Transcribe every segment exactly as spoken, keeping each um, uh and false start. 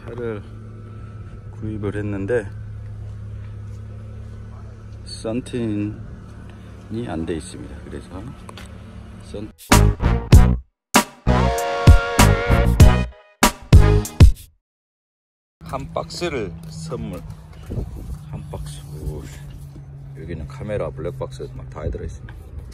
차를 구입을 했는데 썬틴이 안 돼 있습니다. 그래서 썬 한 박스를 선물. 한 박스. 오, 여기는 카메라, 블랙박스 막 다 들어있습니다.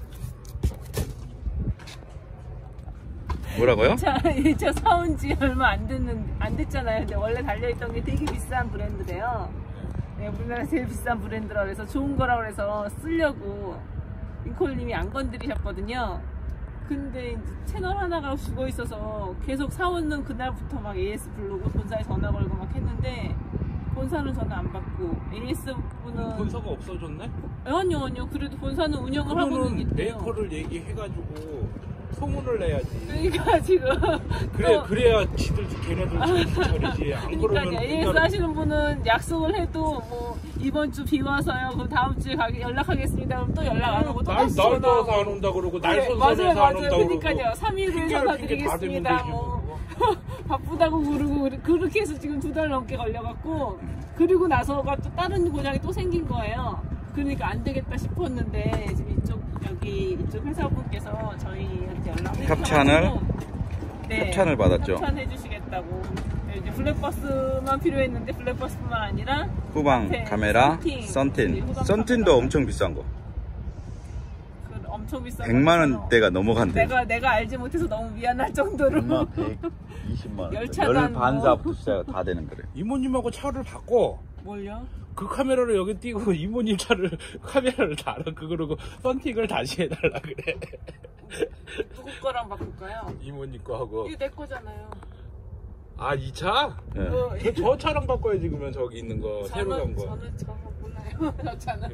뭐라고요? 이 차 사온 지 얼마 안 됐는 안 됐잖아요. 근데 원래 달려있던 게 되게 비싼 브랜드래요. 네, 우리나라 제일 비싼 브랜드라 그래서 좋은 거라 그래서 쓰려고 링콜님이 안 건드리셨거든요. 근데 이제 채널 하나가 죽어 있어서 계속 사오는 그날부터 막 에이에스 부르고 본사에 전화 걸고 막 했는데 본사는 전화 안 받고 에이에스 분은 본사가 없어졌네? 아니요 아니요 그래도 본사는 운영을 하고는 있대요. 메이커를 얘기해가지고 소문을 내야지. 그러니까 지금 그래 또, 그래야 지들 걔네들 정신 차리지. 안 그러니까 그러면 에이에스 우리나라... 하시는 분은 약속을 해도 뭐 이번 주 비 와서요. 그럼 다음 주에 가게 연락하겠습니다. 그럼 또 연락 안 오고 또 날, 다시 날 전화. 떠서 안 온다 그러고 날 네, 선선해서 맞아요, 안 맞아요. 온다 그러고. 그러니까요. 삼 일 후에 전화드리겠습니다. 뭐 바쁘다고 그러고 그렇게 해서 지금 두 달 넘게 걸려갖고 그리고 나서가 또 다른 고장이 또 생긴 거예요. 그러니까 안 되겠다 싶었는데 지금 이쪽 여기 이쪽 회사분께서 저희한테 연락을 협찬을 네, 협찬을 받았죠. 협찬해 주시겠다고. 이제 블랙박스만 필요했는데 블랙박스뿐만 아니라 후방 카메라, 썬틴. 썬틴도 엄청 비싼 거. 그 엄청 비싼 백만 원대가 넘어간대. 내가 내가 알지 못해서 너무 미안할 정도로. 얼마? 백이십만 원. 열차단 열 반사부터 뭐. 시작 다 되는 거래. 이모님하고 차를 바꿔. 뭘요? 그 카메라를 여기 띄고 이모님 차를 카메라를 달아 그거로 썬팅을 다시 해달라 그래. 누구 거랑 바꿀까요? 이모님 거 하고. 이거 내 거잖아요. 아 이 차? 네. 어, 저, 저 차랑 바꿔야지 그러면 저기 있는 거 새로 저는, 나온 거. 저는 저거 몰라요. 저 차는.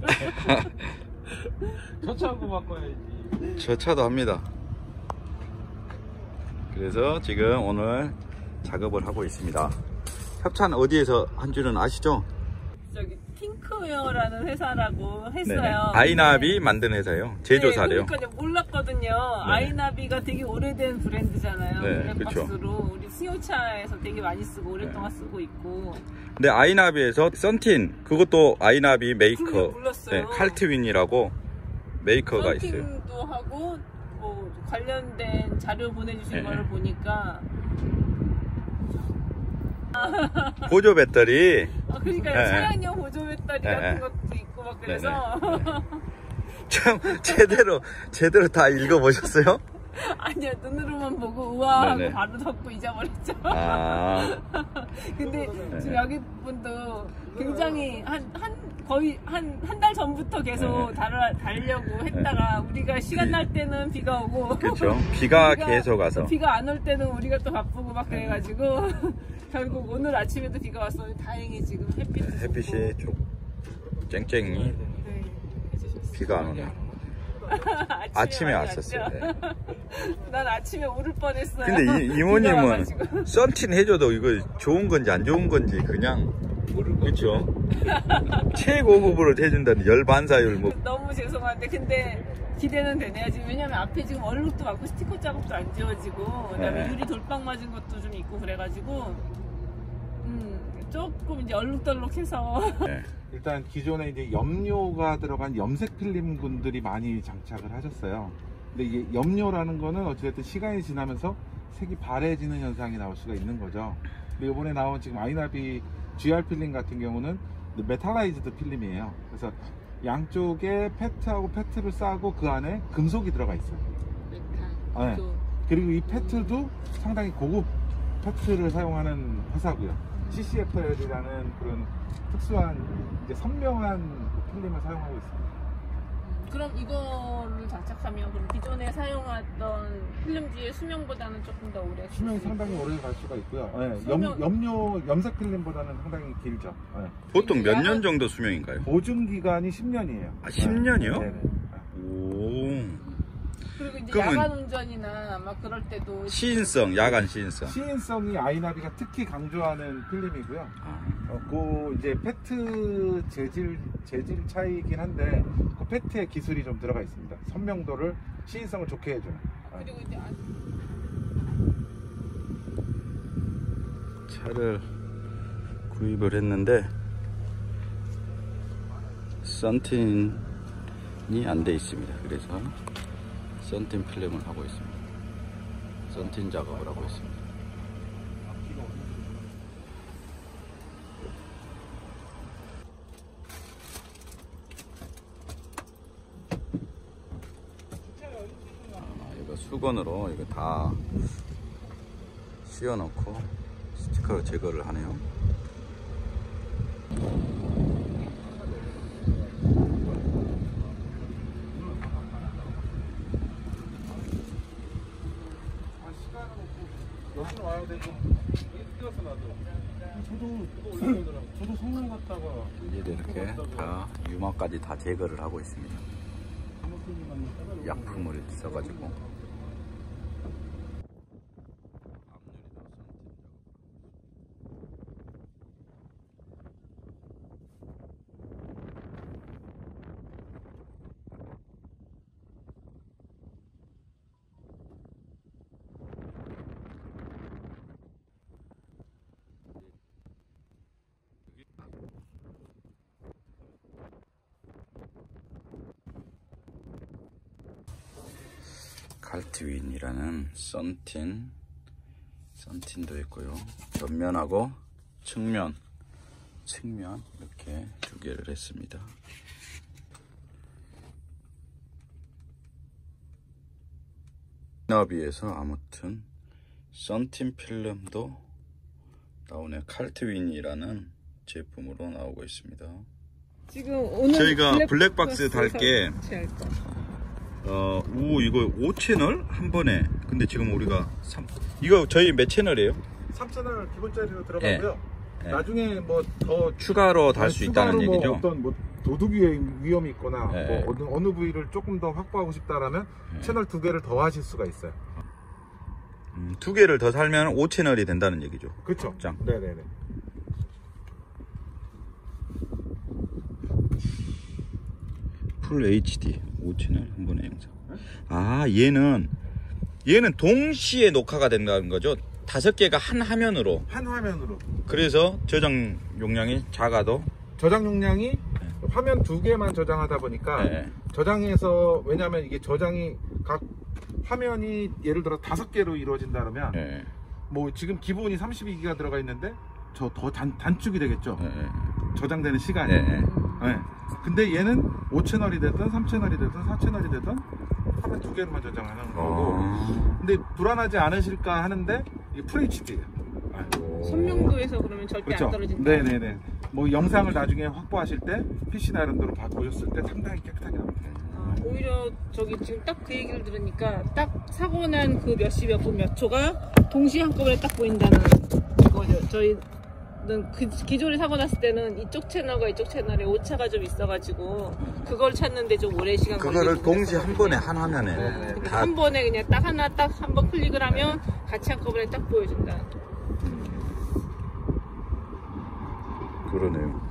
저 차하고 바꿔야지. 저 차도 합니다. 그래서 지금 오늘 작업을 하고 있습니다. 협찬 어디에서 한 줄은 아시죠? 저기 핑크웨어라는 회사라고 했어요. 네네. 아이나비 만든 회사예요. 제조사래요. 네, 그러니까 몰랐거든요. 네. 아이나비가 되게 오래된 브랜드잖아요. 네, 블랙박스로 우리 승용차에서 되게 많이 쓰고 오랫동안 네. 쓰고 있고. 근데 아이나비에서 썬틴 그것도 아이나비 메이커. 몰랐어요. 네, 칼트윈이라고 메이커가 있어요. 썬팅도 하고 뭐 관련된 자료 보내주신 네. 거를 보니까. 보조 배터리. 아, 그러니까 네. 차량용 보조 배터리 네. 같은 것도 있고 막 그래서. 네. 네. 참 제대로 제대로 다 읽어보셨어요? 아니요 눈으로만 보고 우와 하고 네네. 바로 덮고 잊어버렸죠. 아. 근데 네. 지금 여기 분도 굉장히 한, 한 거의 한 한 달 전부터 계속 네. 달, 달려고 했다가 우리가 시간 날 때는 비가 오고 그렇죠. 비가, 비가 계속 와서 비가 안 올 때는 우리가 또 바쁘고 막 그래가지고 결국 오늘 아침에도 비가 왔어요. 다행히 지금 햇빛 네, 햇빛이 좀 쨍쨍이 네, 해주셨어요. 비가 안 오네. 아침에, 아침에 많이 왔었어요. 왔죠? 네. 난 아침에 오를 뻔했어요. 근데 이, 이모님은 썬틴 해줘도 이거 좋은 건지 안 좋은 건지 그냥 그렇죠. 최고급으로 해준다는 열 반사율 뭐. 너무 죄송한데 근데 기대는 되네요. 지금 왜냐면 앞에 지금 얼룩도 많고 스티커 자국도 안 지워지고 그다음에 네. 유리 돌빵 맞은 것도 좀 있고 그래가지고 음 조금 이제 얼룩덜룩해서. 네. 일단 기존에 이제 염료가 들어간 염색 필름군들이 많이 장착을 하셨어요. 근데 이게 염료라는 거는 어찌됐든 시간이 지나면서 색이 바래지는 현상이 나올 수가 있는 거죠. 근데 이번에 나온 지금 아이나비 지알 필름 같은 경우는 메탈라이즈드 필름이에요. 그래서 양쪽에 페트하고 페트를 싸고 그 안에 금속이 들어가 있어요. 메탈. 네. 그리고 이 페트도 상당히 고급 페트를 사용하는 회사고요. 씨씨에프엘이라는 그런 특수한 이제 선명한 필름을 사용하고 있습니다. 그럼 이거를 장착하면 그럼 기존에 사용하던 필름지의 수명보다는 조금 더 오래 수명이 상당히 오래 갈 수가 있고요. 네, 수명... 염, 염료 염색 필름보다는 상당히 길죠. 네. 보통 몇 년 정도 수명인가요? 보증 기간이 십 년이에요. 아, 십 년이요? 네. 네네. 오. 그리고 이제 그러면 야간 운전이나 막 그럴 때도 시인성, 야간 시인성. 시인성이 아이나비가 특히 강조하는 필름이고요. 아. 어, 그 이제 페트 재질 재질 차이긴 한데 그 페트의 기술이 좀 들어가 있습니다. 선명도를 시인성을 좋게 해주는. 그리고 이제 차를 구입을 했는데 썬틴이 안 돼 있습니다. 그래서 썬틴 필름을 하고 있습니다. 썬틴 작업을 하고 있습니다. 아, 이거 수건으로 이거 다 씌워놓고 스티커 제거를 하네요. 여기로 와야 되고 뛰어서 나도 저도 저도 성남 갔다가 이제 이렇게 다 유막까지 다 제거를 하고 있습니다. 약품을 써가지고. 칼트윈이라는 썬틴, 썬틴도 있고요. 전면하고 측면, 측면 이렇게 두 개를 했습니다. 나비에서 아무튼 썬틴 필름도 나오네요. 칼트윈이라는 제품으로 나오고 있습니다. 지금 오늘 저희가 블랙박스 블랙박스 달게 할 거. 어, 오, 이거 오 채널 한 번에. 근데 지금 우리가 삼, 이거 저희 몇 채널이에요? 삼 채널 기본짜리로 들어가고요. 네. 나중에 뭐 더 추가로 달 수 있다는 뭐 얘기죠. 어떤 뭐 도둑 위험이 있거나 네. 뭐 어느, 어느 부위를 조금 더 확보하고 싶다라면 네. 채널 두 개를 더 하실 수가 있어요. 음, 두 개를 더 살면 오 채널이 된다는 얘기죠. 그렇죠. 확장. 네네네. 풀 에이치디 오 채널 한 번에 영상. 아, 얘는 얘는 동시에 녹화가 된다는 거죠. 다섯 개가 한 화면으로. 한 화면으로. 그래서 저장 용량이 작아도. 저장 용량이 화면 두 개만 저장하다 보니까 네. 저장해서, 왜냐하면 이게 저장이 각 화면이 예를 들어 다섯 개로 이루어진다 그러면 네. 뭐 지금 기본이 삼십이 기가 들어가 있는데 저 더 단축이 되겠죠. 네. 저장되는 시간이. 네. 네. 근데 얘는 오 채널이 됐든 삼 채널이 됐든 사 채널이 됐든 화면 두 개로만 저장하는 거고. 아. 근데 불안하지 않으실까 하는데 이게 풀에이치디예요. 선명도에서 그러면 절대 그렇죠. 안 떨어진다. 네네네. 뭐 영상을 나중에 확보하실 때 피씨 나름대로 보셨을 때 상당히 깨끗하게 나옵니다. 아, 오히려 저기 지금 딱 그 얘기를 들으니까 딱 사고 난 그 몇 시 몇 분 몇 초가 동시에 한꺼번에 딱 보인다는 거죠. 저희는 그 기존에 사고 났을 때는 이쪽 채널과 이쪽 채널에 오차가 좀 있어가지고 그걸 찾는데 좀 오래 시간 걸리고 그거를 동시에 한 번에 한 화면에 네. 다. 한 번에 그냥 딱 하나 딱 한 번 클릭을 하면 같이 한꺼번에 딱 보여준다. 그러네요.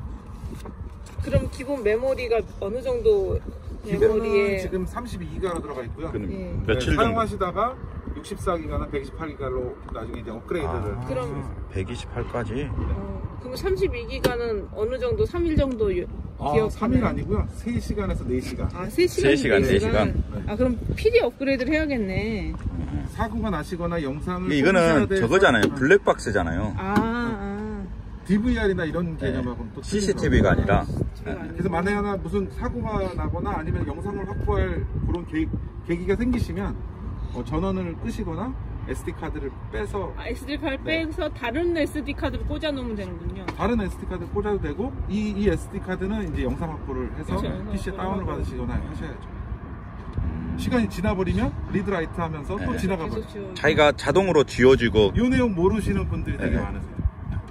그럼 기본 메모리가 어느 정도 기본은 메모리에 지금 삼십이 기가로 들어가 있고요. 그럼 예. 며칠 네, 정도? 사용하시다가 육십사 기가나 백이십팔 기가로 나중에 이제 업그레이드를. 아, 그럼- 백이십팔까지. 어, 그럼 삼십이 기가는 어느 정도 삼 일 정도 유- 아, 기억 삼 일 아니고요. 세 시간에서 네 시간. 아, 세 시간. 세 시간, 네 시간. 아, 그럼 피디 업그레이드를 해야겠네. 사고가 나시거나 영상을 이거는 폰샷에 저거잖아요. 해서- 블랙박스잖아요. 아, 아. 디브이알이나 이런 개념하고는 또 틀린 씨씨티비가 거고. 아니라. 제가 아니고. 그래서 만에 하나 무슨 사고가 나거나 아니면 영상을 확보할 그런 계, 계기가 생기시면 어, 전원을 끄시거나 에스디 카드를 빼서 아, 에스디 카드 네. 빼서 다른 에스디 카드를 꽂아 놓으면 되는군요. 다른 에스디 카드 꽂아도 되고 이, 이 에스디 카드는 이제 영상 확보를 해서 그렇죠. 피씨에 다운을 받으시거나 하셔야죠. 시간이 지나버리면 리드라이트 하면서 또 네. 지나가 버려요. 계속 지워. 자기가 자동으로 지워지고. 이 내용 모르시는 분들이 되게 네. 많으세요.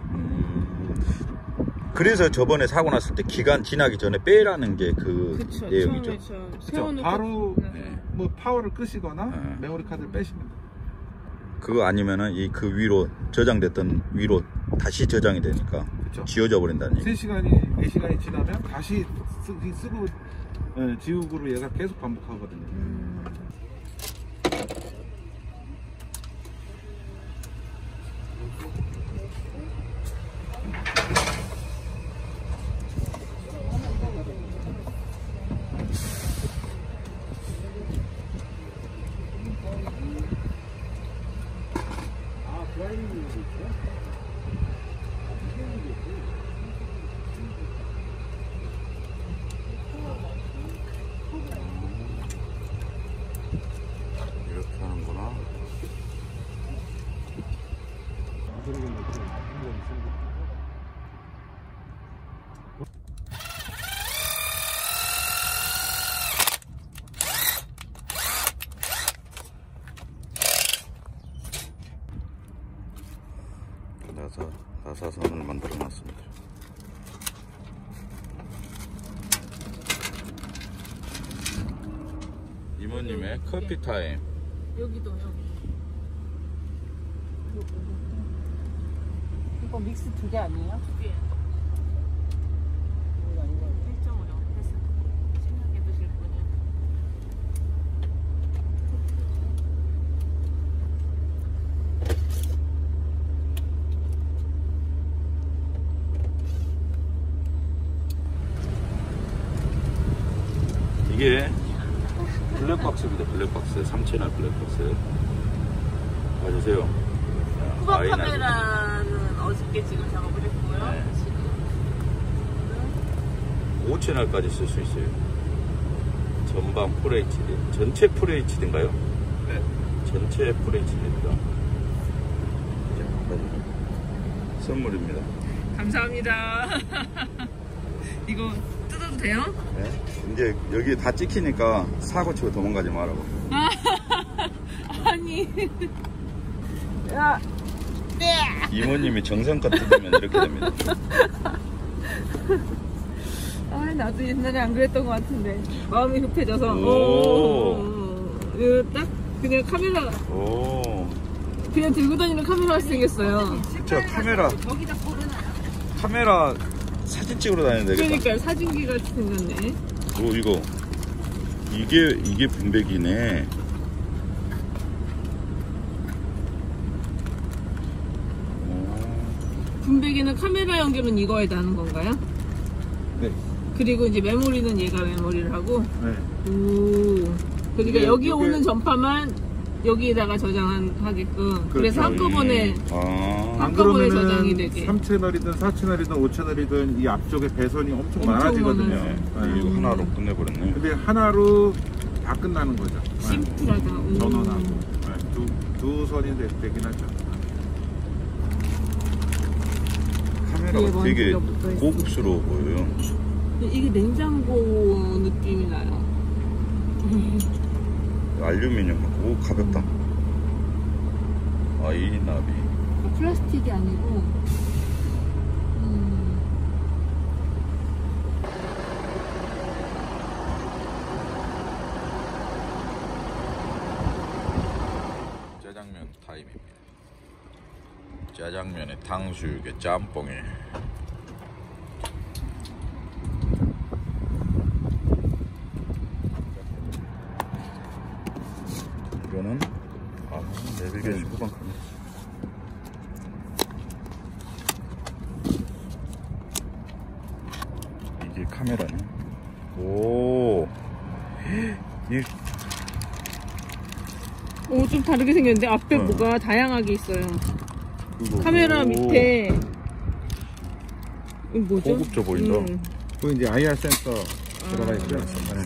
그래서 저번에 사고 났을 때 기간 지나기 전에 빼라는 게 그 그쵸. 내용이죠. 처음에 저 그쵸? 세워놓고 바로 네. 뭐 파워를 끄시거나 네. 메모리 카드를 빼시면 돼요. 그거 아니면은 이 그 위로 저장됐던 위로 다시 저장이 되니까 그쵸. 지워져 버린다는 얘기. 세 시간이 네 시간이 지나면 다시 쓰, 쓰고 예, 지우고로 얘가 계속 반복하거든요. 음. 나사, 나사선을 만들어 놨습니다. 이모님의 커피 타임. 여기도 여기. 이거 믹스 두 개 아니에요? 두 개. 일 점 오요 됐어. 신나게 드실 분은. 이게 블랙박스입니다. 블랙박스. 삼 채널 블랙박스. 봐주세요. 후방 아이나비. 카메라는 어저께 지금 작업을 했고요. 네. 지금 오 채널까지 쓸 수 있어요. 전방 풀에이치디. 전체 풀에이치디인가요? 네. 전체 풀에이치디입니다. 선물입니다. 감사합니다. 이거 뜯어도 돼요? 네. 이제 여기 다 찍히니까 사고 치고 도망가지 말라고. 아니. 야. 이모님이 정성껏 뜯으면 이렇게 됩니다. 아, 나도 옛날에 안 그랬던 것 같은데 마음이 급해져서. 오. 오. 이거 딱 그냥 카메라 오. 그냥 들고 다니는 카메라 생겼어요. 저 카메라 카메라 사진 찍으러 다니는 되겠다. 그러니까 사진기 같이 생겼네. 오, 이거 이게 이게 분배기네. 분배기는 카메라 연결은 이거에다 하는 건가요? 네. 그리고 이제 메모리는 얘가 메모리를 하고. 네. 오. 그러니까 이게- 여기 이게- 오는 전파만 여기에다가 저장하게끔. 그래서 그렇죠. 한꺼번에 아. 안 한꺼번에 저장이 그러면은 되게. 삼 채널이든 사 채널이든 오 채널이든 이 앞쪽에 배선이 엄청, 엄청 많아지거든요. 많아요. 네, 이거 하나로 끝내버렸네. 근데 하나로 다 끝나는 거죠. 네. 심플하다. 오. 전원하고 네, 두, 두 선이 되- 되긴 하죠. 카메라가 뒤에 되게 먼지가 붙어있어. 고급스러워 보여요. 이게 냉장고 느낌이 나요. 알루미늄. 오, 가볍다. 아이나비. 플라스틱이 아니고. 음. 짜장면 타임입니다. 짜장면에 탕수육에 짬뽕에. 이거는 아, 내비게이션 후방 카메라. 이게 카메라네. 오. 이 오, 좀 다르게 생겼는데 앞에 어. 뭐가 다양하게 있어요. 그거. 카메라 오. 밑에 이거 뭐죠? 고급져 보인다. 음. 그 이제 아이알 센서 들어가 아. 있고요. 네.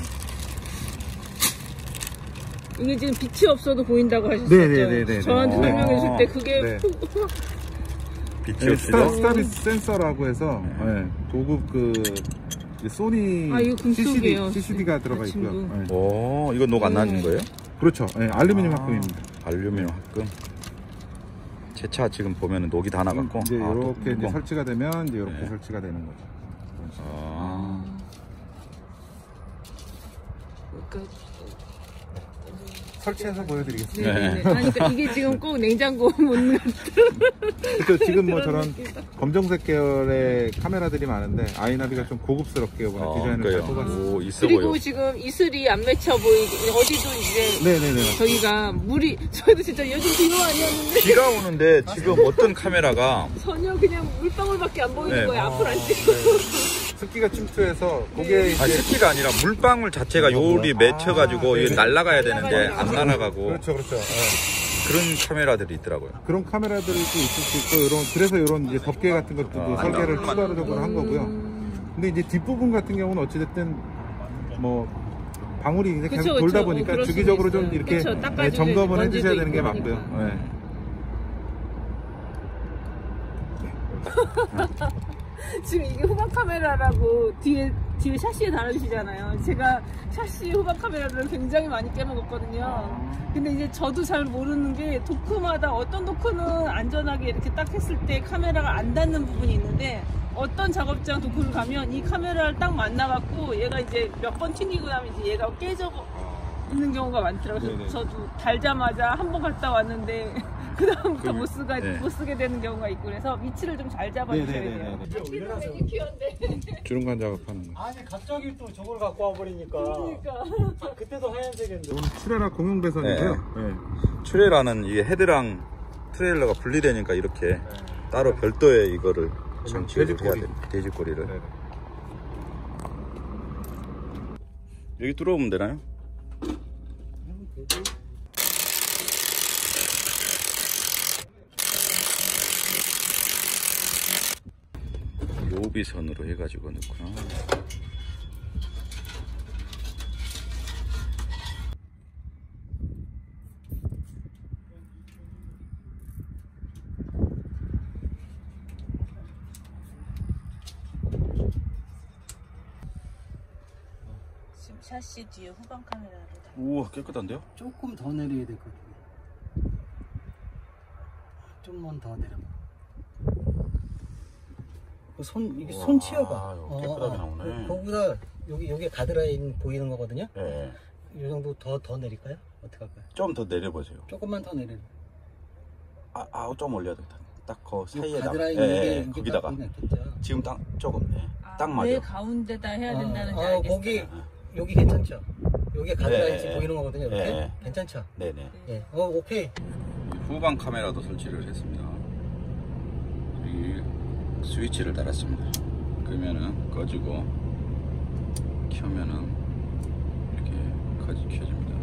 이게 지금 빛이 없어도 보인다고 하셨었죠? 네네네네. 저한테 아. 설명해 줄 때 그게 네. 빛이 네, 스타, 없이도. 스타리스 센서라고 해서 네, 고급 그 소니 아, 이거 금속이에요. 씨씨디, 씨씨디가 들어가 있고요. 친구. 네. 오, 이거 녹 안 나는 네. 거예요? 그렇죠. 네, 알루미늄 아. 합금입니다. 알루미늄 합금. 제 차 지금 보면은 녹이 다 나갔고. 이제 아, 또 이렇게 이제 무거워. 설치가 되면 이제 이렇게 네. 설치가 되는 거죠. 그런 식으로. 아. 그러니까 설치해서 보여드리겠습니다. 네네네. 아니, 그러니까 이게 지금 꼭 냉장고 문 그렇죠. 지금 뭐 그런 저런 느낌이다. 검정색 계열의 카메라들이 많은데 아이나비가 좀 고급스럽게 이번에 아, 디자인을 잘 그래요? 뽑았어요. 오, 있어 그리고 보여. 지금 이슬이 안 맺혀 보이게 어디도 이제 네네네. 저희가 물이 저희도 진짜 요즘 비가 아니었는데 비가 오는데 지금 어떤 카메라가 전혀 그냥 물방울밖에 안 보이는 네. 거예요. 앞으로 안 네. 찍고. 습기가 침투해서 그게 네. 이제 아, 습기가 아니라 물방울 자체가 요리 맺혀가지고 아, 이게 네네. 날아가야 되는데 안 날아가고 그렇죠, 그렇죠. 네. 그런 카메라들이 있더라고요. 그런 카메라들도 있을 수 있고, 이런, 그래서 이런 이제 덮개 같은 것도 뭐 아, 설계를 아, 추가적으로 한 거고요. 근데 이제 뒷부분 같은 경우는 어찌됐든 뭐 방울이 이제 계속 그쵸, 돌다 그쵸. 보니까 어, 그럴 수도 주기적으로 좀 있어요. 이렇게 그쵸, 네, 닦아주고 점검을 먼지도 해주셔야 되는 게 있고 맞고요. 하니까. 네. 되겠다. 지금 이게 후방 카메라라고 뒤에 뒤에 샤시에 달아주시잖아요. 제가 샤시 후방 카메라를 굉장히 많이 깨먹었거든요. 근데 이제 저도 잘 모르는 게 도크마다 어떤 도크는 안전하게 이렇게 딱 했을 때 카메라가 안 닿는 부분이 있는데 어떤 작업장 도크를 가면 이 카메라를 딱 만나갖고 얘가 이제 몇 번 튕기고 나면 이제 얘가 깨져 있는 경우가 많더라고요. 네네. 저도 달자마자 한 번 갔다 왔는데 그 다음부터 못 쓰가 네. 못 쓰게 되는 경우가 있고 그래서 위치를 좀 잘 잡아주셔야 돼요. 네네네네. 매니큐어인데. 주름간 작업하는 거. 아니 갑자기 또 저걸 갖고 와버리니까 그러니까. 그때도 하얀색인데 오늘 출애라 공용 배선이고요. 네. 트레라는 이 헤드랑 트레일러가 분리되니까 이렇게 따로 별도의 이거를 장치를 해야 돼지꼬리. 돼. 돼지꼬리를. 네네. 여기 뚫어오면 되나요? 요비선으로 해가지고 넣구나. 지금 샤시 뒤에 후방 카메라를 다. 우와 깨끗한데요? 조금 더 내려야 될 것 같아요. 좀만 더 내려봐. 그 손 이게 손 치워봐. 아, 깨끗하게 나오네. 거기다 여기 여기 가드라인 보이는 거거든요. 네. 이 정도 더 더 내릴까요? 어떻게 할까요? 좀 더 내려보세요. 조금만 더 내려. 아, 아, 좀 올려야 되겠다. 딱 그 사이에다가. 가드라인 예, 이게 예, 이게 거기다가. 딱 낫겠죠. 지금 딱 조금. 네. 딱 맞아. 왜 가운데다 해야 된다는지 아, 아, 알겠어요. 거기 여기 괜찮죠? 여기 가드라인 네, 보이는 거거든요. 이렇게 네. 괜찮죠? 네네. 예. 어 오케이. 후방 카메라도 설치를 했습니다. 여기 스위치를 달았습니다. 끄면은 꺼지고 켜면은 이렇게 꺼지 켜집니다.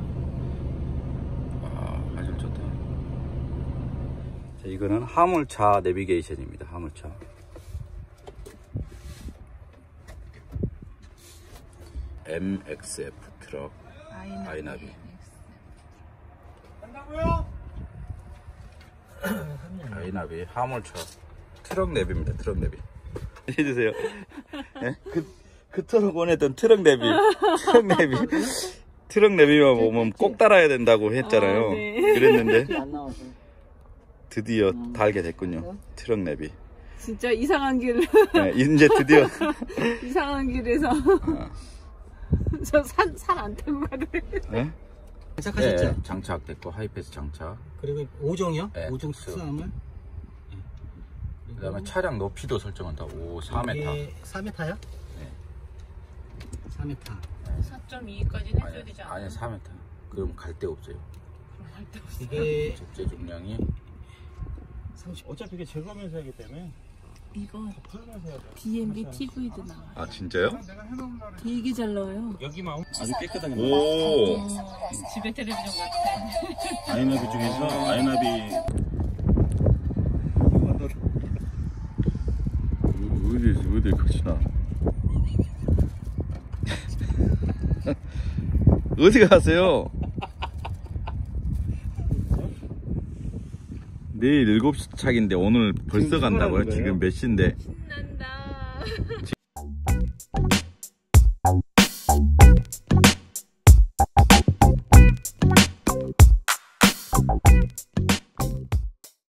아, 아주 좋다. 자, 이거는 화물차 내비게이션입니다. 화물차. 엠엑스에프 트럭 아이나비. 아이나비 화물차 트럭 내비입니다. 트럭 내비 해주세요. 네? 그, 그 트럭 원했던 트럭 내비 트럭 내비 트럭 내비만 보면 꼭 따라야 된다고 했잖아요. 아, 네. 그랬는데 안 나와서. 드디어 달게 됐군요. 트럭 내비. 진짜 이상한 길 네, 이제 드디어 이상한 길에서 저 산 산 안 타고 가네. 네? 장착하셨죠? 네, 장착됐고 하이패스 장착. 그리고 오종이요? 네, 오종 그- 수함을. 그 다음에 차량 높이도 설정한다. 오, 사 미터. 사 미터요? 네. 사 미터. 사 점 이까지 해줘야 아니, 되지 않아요? 아니 사 미터. 그럼 갈 데 없어요. 이게 적재 중량이 삼십. 어차피 이게 제거하면서 하기 때문에 이거 풀면서 해야 돼. 디엠비 티비도 나와요. 아 진짜요? 되게 잘 나와요. 여기만 아주 깨끗하게 오, 집에 텔레비전 같아. 아이나비 중에서 아이나비 어디 어디 가시나? 어디 가세요? 내일 일곱 시 차인데 오늘 벌써 간다고요? 지금 몇 시인데? 신난다.